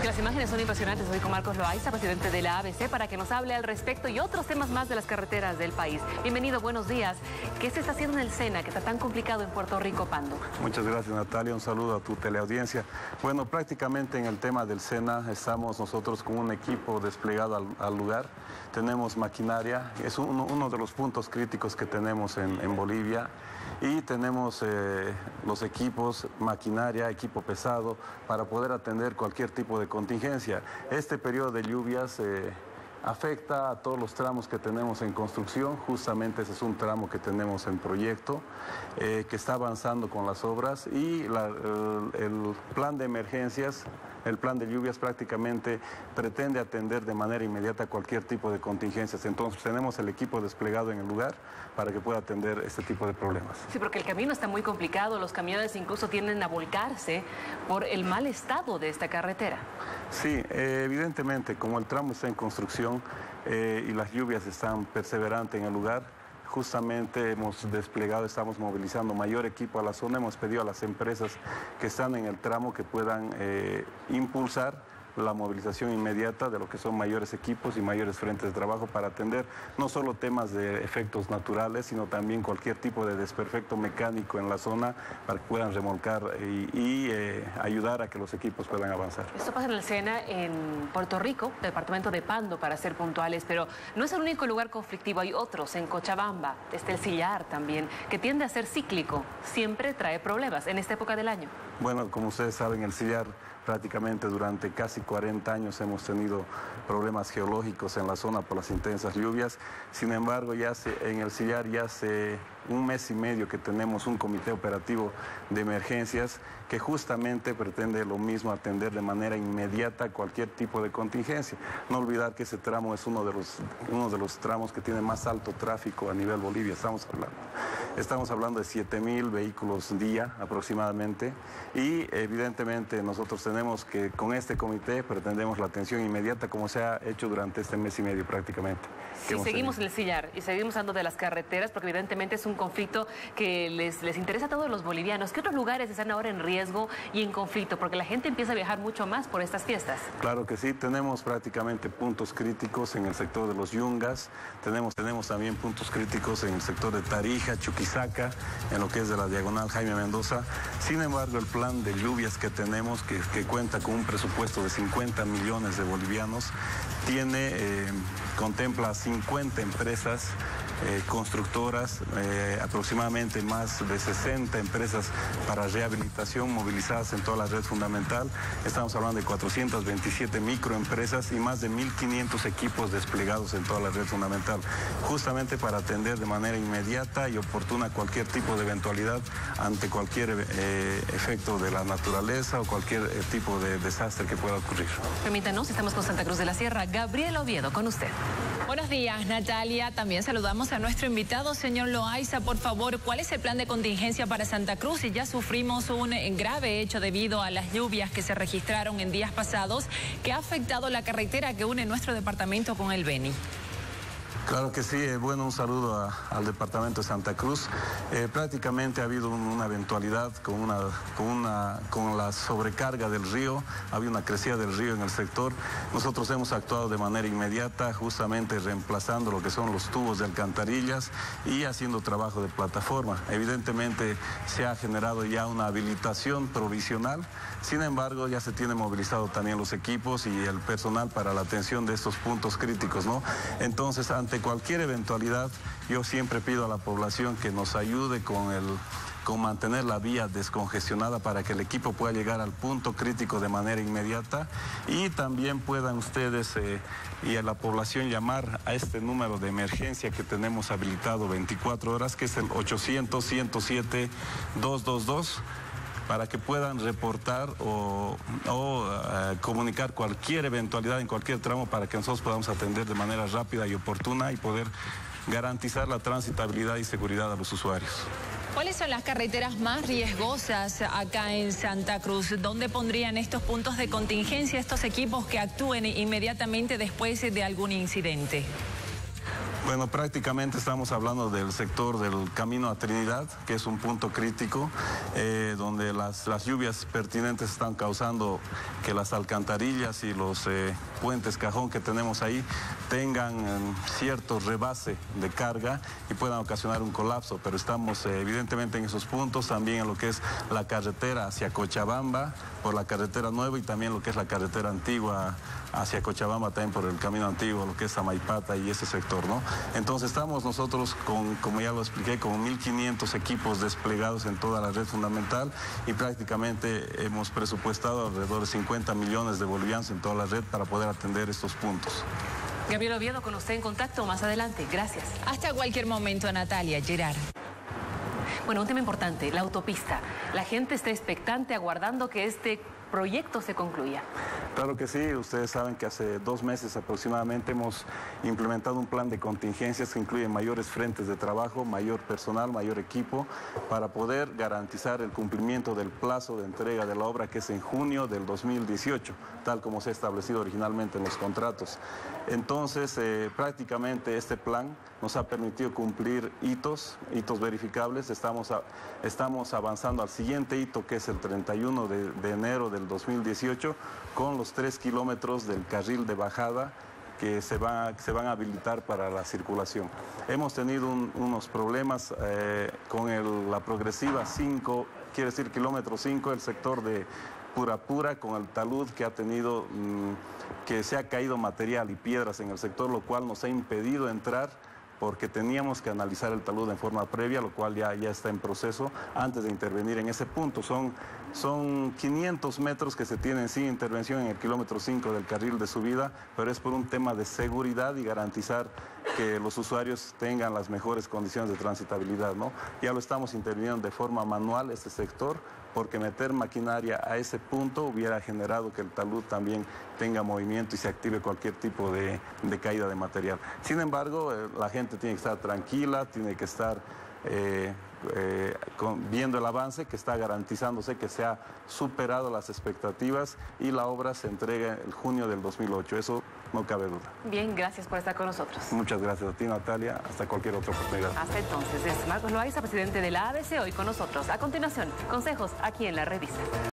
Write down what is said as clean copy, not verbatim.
que las imágenes son impresionantes. Estoy con Marcos Loaiza, presidente de la ABC, para que nos hable al respecto y otros temas más de las carreteras del país. Bienvenido, buenos días. ¿Qué se está haciendo en el SENA, que está tan complicado en Puerto Rico, Pando? Muchas gracias, Natalia. Un saludo a tu teleaudiencia. Bueno, prácticamente en el tema del SENA estamos nosotros con un equipo desplegado al lugar. Tenemos maquinaria, es uno de los puntos críticos que tenemos en Bolivia. Y tenemos los equipos, maquinaria, equipo pesado, para poder atender cualquier tipo de contingencia. Este periodo de lluvias afecta a todos los tramos que tenemos en construcción. Justamente ese es un tramo que tenemos en proyecto, que está avanzando con las obras, y el plan de emergencias, el plan de lluvias prácticamente pretende atender de manera inmediata cualquier tipo de contingencias. Entonces tenemos el equipo desplegado en el lugar para que pueda atender este tipo de problemas. Sí, porque el camino está muy complicado, los camiones incluso tienden a volcarse por el mal estado de esta carretera. Sí, evidentemente, como el tramo está en construcción y las lluvias están perseverantes en el lugar, justamente hemos desplegado, estamos movilizando mayor equipo a la zona. Hemos pedido a las empresas que están en el tramo que puedan impulsar la movilización inmediata de lo que son mayores equipos y mayores frentes de trabajo para atender no solo temas de efectos naturales, sino también cualquier tipo de desperfecto mecánico en la zona para que puedan remolcar y ayudar a que los equipos puedan avanzar. Esto pasa en el SENA, en Puerto Rico, departamento de Pando, para ser puntuales, pero no es el único lugar conflictivo. Hay otros, en Cochabamba, desde el Sillar también, que tiende a ser cíclico, siempre trae problemas en esta época del año. Bueno, como ustedes saben, el Sillar prácticamente durante casi 40 años hemos tenido problemas geológicos en la zona por las intensas lluvias. Sin embargo, en el Sillar ya hace un mes y medio que tenemos un comité operativo de emergencias que justamente pretende lo mismo, atender de manera inmediata cualquier tipo de contingencia. No olvidar que ese tramo es uno de los tramos que tiene más alto tráfico a nivel Bolivia. Estamos hablando de 7.000 vehículos día aproximadamente, y evidentemente nosotros tenemos que, con este comité, pretendemos la atención inmediata como se ha hecho durante este mes y medio prácticamente. Sí, seguimos en el Sillar y seguimos hablando de las carreteras, porque evidentemente es un conflicto que les interesa a todos los bolivianos. ¿Qué otros lugares están ahora en riesgo y en conflicto? Porque la gente empieza a viajar mucho más por estas fiestas. Claro que sí, tenemos prácticamente puntos críticos en el sector de los Yungas, tenemos también puntos críticos en el sector de Tarija, Chuquisaca, en lo que es de la diagonal Jaime Mendoza. Sin embargo, el plan de lluvias que tenemos, que cuenta con un presupuesto de 50 millones de bolivianos, contempla 50 empresas constructoras, aproximadamente más de 60 empresas para rehabilitación movilizadas en toda la red fundamental. Estamos hablando de 427 microempresas y más de 1.500 equipos desplegados en toda la red fundamental, justamente para atender de manera inmediata y oportuna cualquier tipo de eventualidad ante cualquier efecto de la naturaleza o cualquier tipo de desastre que pueda ocurrir. Permítanos, estamos con Santa Cruz de la Sierra. Gabriel Oviedo, con usted. Buenos días, Natalia. También saludamos a nuestro invitado, señor Loaiza. Por favor, ¿cuál es el plan de contingencia para Santa Cruz? Y ya sufrimos un grave hecho debido a las lluvias que se registraron en días pasados, que ha afectado la carretera que une nuestro departamento con el Beni. Claro que sí, bueno, un saludo al departamento de Santa Cruz. Prácticamente ha habido una eventualidad con la sobrecarga del río, ha habido una crecida del río en el sector. Nosotros hemos actuado de manera inmediata, justamente reemplazando lo que son los tubos de alcantarillas y haciendo trabajo de plataforma. Evidentemente se ha generado ya una habilitación provisional, sin embargo ya se tiene movilizado también los equipos y el personal para la atención de estos puntos críticos, ¿no? Entonces, ante cualquier eventualidad, yo siempre pido a la población que nos ayude con mantener la vía descongestionada para que el equipo pueda llegar al punto crítico de manera inmediata, y también puedan ustedes y a la población llamar a este número de emergencia que tenemos habilitado 24 horas, que es el 800-107-222. Para que puedan reportar o comunicar cualquier eventualidad en cualquier tramo, para que nosotros podamos atender de manera rápida y oportuna y poder garantizar la transitabilidad y seguridad a los usuarios. ¿Cuáles son las carreteras más riesgosas acá en Santa Cruz? ¿Dónde pondrían estos puntos de contingencia estos equipos que actúen inmediatamente después de algún incidente? Bueno, prácticamente estamos hablando del sector del Camino a Trinidad, que es un punto crítico, donde las lluvias pertinentes están causando que las alcantarillas y los puentes cajón que tenemos ahí tengan cierto rebase de carga y puedan ocasionar un colapso, pero estamos evidentemente en esos puntos, también en lo que es la carretera hacia Cochabamba, por la carretera nueva, y también lo que es la carretera antigua hacia Cochabamba, también por el camino antiguo, lo que es Amaipata y ese sector, ¿no? Entonces estamos nosotros como ya lo expliqué, con 1.500 equipos desplegados en toda la red fundamental y prácticamente hemos presupuestado alrededor de 50 millones de bolivianos en toda la red para poder atender estos puntos. Gabriel Oviedo, con usted en contacto más adelante. Gracias. Hasta cualquier momento, Natalia. Gerard. Bueno, un tema importante, la autopista. La gente está expectante, aguardando que este proyecto se concluya. Claro que sí, ustedes saben que hace 2 meses aproximadamente hemos implementado un plan de contingencias que incluye mayores frentes de trabajo, mayor personal, mayor equipo, para poder garantizar el cumplimiento del plazo de entrega de la obra, que es en junio del 2018, tal como se ha establecido originalmente en los contratos. Entonces, prácticamente este plan nos ha permitido cumplir hitos verificables. Estamos avanzando al siguiente hito, que es el 31 de enero del 2018, con los 3 kilómetros del carril de bajada que se van a habilitar para la circulación. Hemos tenido unos problemas con la progresiva 5, quiere decir kilómetro 5, el sector de Purapura, con el talud que ha tenido, que se ha caído material y piedras en el sector, lo cual nos ha impedido entrar, porque teníamos que analizar el talud en forma previa, lo cual ya está en proceso antes de intervenir en ese punto. Son 500 metros que se tienen sin intervención en el kilómetro 5 del carril de subida, pero es por un tema de seguridad y garantizar que los usuarios tengan las mejores condiciones de transitabilidad, ¿no? Ya lo estamos interviniendo de forma manual este sector, porque meter maquinaria a ese punto hubiera generado que el talud también tenga movimiento y se active cualquier tipo de caída de material. Sin embargo, la gente tiene que estar tranquila, tiene que estar viendo el avance, que está garantizándose que se ha superado las expectativas y la obra se entrega en junio del 2008. Eso no cabe duda. Bien, gracias por estar con nosotros. Muchas gracias a ti, Natalia. Hasta cualquier otra oportunidad. Hasta entonces, es Marcos Loaiza, presidente de la ABC, hoy con nosotros. A continuación, consejos aquí en La Revista.